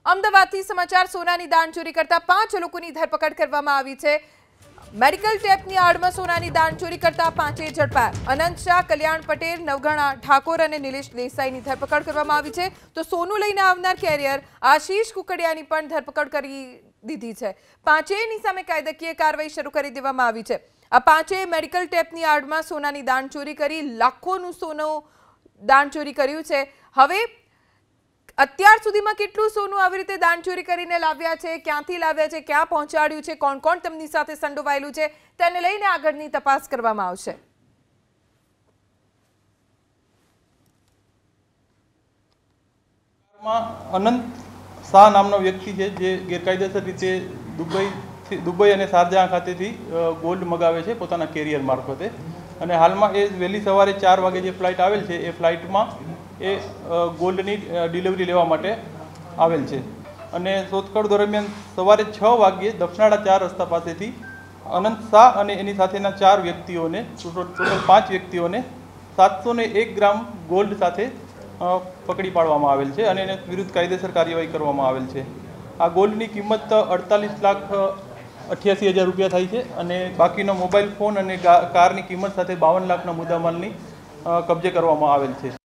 અમદાવાદથી સમાચાર સોનાની દાણચોરી કરતા 5 લોકોની ધરપકડ કરવામાં આવી છે। મેડિકલ ટેપની આડમાં સોનાની દાણચોરી કરતા 5 ઝડપાયા। અનંત શાહ, કલ્યાણ પટેલ, નવઘણા ઠાકોર અને નિલેશ દેસાઈની ધરપકડ કરવામાં આવી છે। તો સોનું લઈને આવનાર કેરિયર આશીષ કુકડિયાની પણ ધરપકડ કરી દીધી છે। પાંચેયની સામે કાયદાકીય કાર્યવાહી શરૂ કરી દેવામાં આવી છે। આ પાંચેય મેડિકલ ટેપની આડમાં સોનાની દાણચોરી કરી લાખોનું સોનું દાણચોરી કર્યું છે। હવે અત્યાર સુધીમાં કેટલું સોનું આવી રીતે દાણચોરી કરીને લાવ્યા છે, ક્યાંથી લાવ્યા છે, ક્યાં પહોંચાડ્યું છે, કોણ કોણ તેમની સાથે સંડોવાયેલું છે, તેને લઈને આગળની તપાસ કરવામાં આવશે। અનંત શાહ નામનો વ્યક્તિ છે જે ગેરકાયદેસર રીતે દુબઈ અને શારજાહ ખાતેથી ગોલ્ડ મગાવે છે પોતાના કેરિયર મારફતે। અને હાલમાં એ વહેલી સવારે 4 વાગે જે ફ્લાઇટ આવેલ છે એ ફ્લાઇટમાં એ ગોલ્ડની ડિલિવરી લેવા માટે આવેલ છે। અને શોધખોળ દરમિયાન સવારે 6 વાગ્યે દફનાળા 4 રસ્તા પાસેથી અનંત શાહ અને એની સાથેના 4 વ્યક્તિઓને ટોટલ 5 વ્યક્તિઓને 701 ગ્રામ ગોલ્ડ સાથે પકડી પાડવામાં આવેલ છે અને એને વિરુદ્ધ કાયદેસર કાર્યવાહી કરવામાં આવેલ છે। આ ગોલ્ડની કિંમત 48,88,000 રૂપિયા થાય છે અને બાકીનો મોબાઈલ ફોન અને કારની કિંમત સાથે 52 લાખના મુદ્દામાલની કબજે કરવામાં આવેલ છે।